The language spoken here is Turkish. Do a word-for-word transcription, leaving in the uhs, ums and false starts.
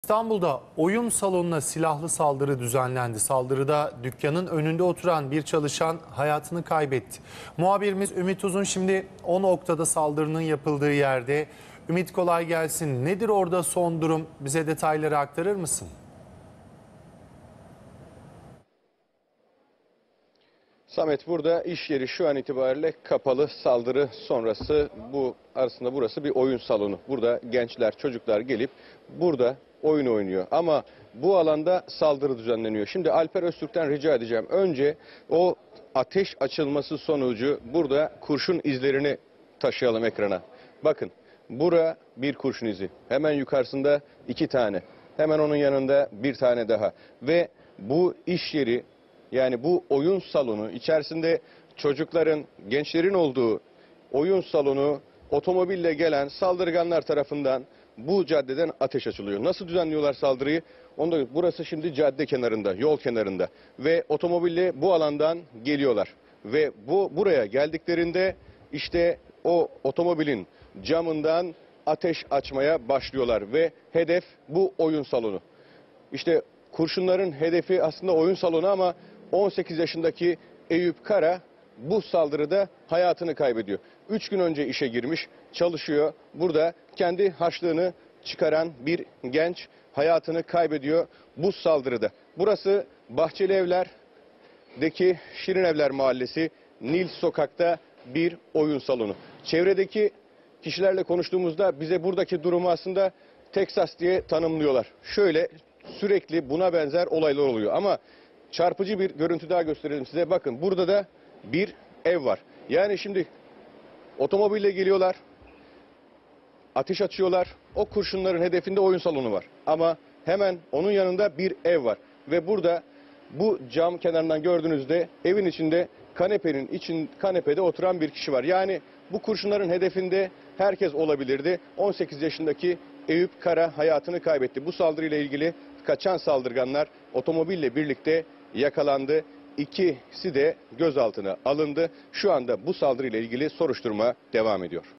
İstanbul'da oyun salonuna silahlı saldırı düzenlendi. Saldırıda dükkanın önünde oturan bir çalışan hayatını kaybetti. Muhabirimiz Ümit Uzun şimdi o noktada saldırının yapıldığı yerde. Ümit, kolay gelsin. Nedir orada son durum? Bize detayları aktarır mısın? Samet, burada iş yeri şu an itibariyle kapalı. Saldırı sonrası bu arasında burası bir oyun salonu. Burada gençler, çocuklar gelip burada oyun oynuyor. Ama bu alanda saldırı düzenleniyor. Şimdi Alper Öztürk'ten rica edeceğim. Önce o ateş açılması sonucu burada kurşun izlerini taşıyalım ekrana. Bakın, bura bir kurşun izi. Hemen yukarısında iki tane. Hemen onun yanında bir tane daha. Ve bu iş yeri, yani bu oyun salonu içerisinde çocukların, gençlerin olduğu oyun salonu otomobille gelen saldırganlar tarafından bu caddeden ateş açılıyor. Nasıl düzenliyorlar saldırıyı? Onda, burası şimdi cadde kenarında, yol kenarında ve otomobille bu alandan geliyorlar. Ve bu buraya geldiklerinde işte o otomobilin camından ateş açmaya başlıyorlar ve hedef bu oyun salonu. İşte kurşunların hedefi aslında oyun salonu ama on sekiz yaşındaki Eyüp Kara bu saldırıda hayatını kaybediyor. üç gün önce işe girmiş, çalışıyor. Burada kendi harçlığını çıkaran bir genç hayatını kaybediyor bu saldırıda. Burası Bahçeli Evler'deki Şirin Evler Mahallesi, Nil Sokak'ta bir oyun salonu. Çevredeki kişilerle konuştuğumuzda bize buradaki durumu aslında Teksas diye tanımlıyorlar. Şöyle sürekli buna benzer olaylar oluyor ama çarpıcı bir görüntü daha gösterelim size. Bakın, burada da bir ev var. Yani şimdi otomobille geliyorlar, ateş açıyorlar. O kurşunların hedefinde oyun salonu var. Ama hemen onun yanında bir ev var. Ve burada bu cam kenarından gördüğünüzde evin içinde kanepenin için kanepede oturan bir kişi var. Yani bu kurşunların hedefinde herkes olabilirdi. on sekiz yaşındaki Eyüp Kara hayatını kaybetti. Bu saldırıyla ilgili kaçan saldırganlar otomobille birlikte yakalandı. İkisi de gözaltına alındı. Şu anda bu saldırıyla ilgili soruşturma devam ediyor.